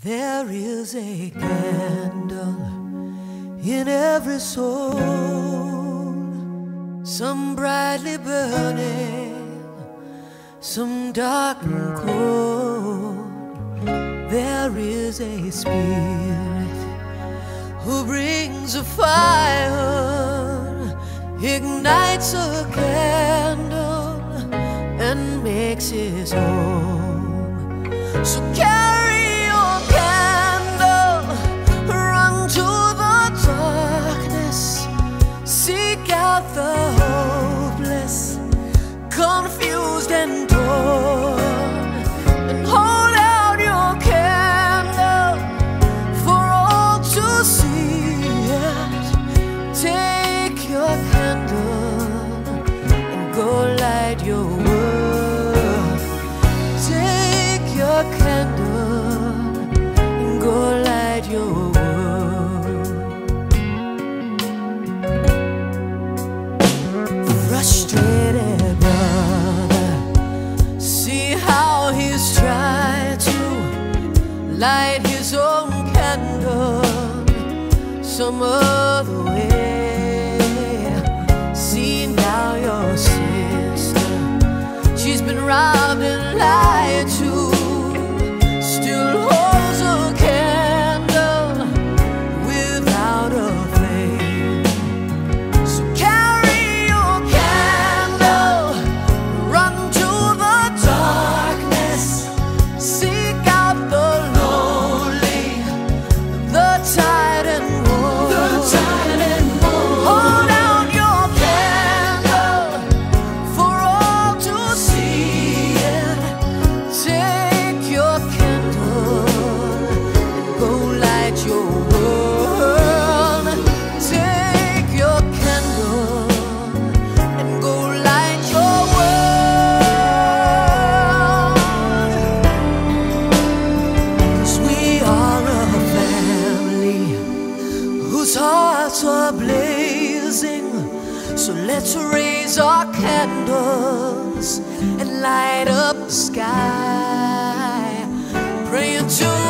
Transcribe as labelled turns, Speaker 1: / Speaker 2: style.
Speaker 1: There is a candle in every soul, some brightly burning, some dark and cold. There is a spirit who brings a fire, ignites a candle, and makes his home. So carry your candle, run to the darkness, seek out the hopeless, confused and torn, and hold out your candle for all to see it. Take your candle and go light your world. Take your candle and go light your world. Frustrated brother, see how he's tried to light his own candle some other way. See now your sister, she's been robbed and lied to, still holds a candle without a flame. So carry your candle, run to the darkness, seek out the lonely, the tired and worn. Hold out your candle for all to see it. Take your candle and go light your world. Take your candle and go light your world. 'Cause we are a family whose hearts are blazing. So let's raise our candles and light up the sky, praying to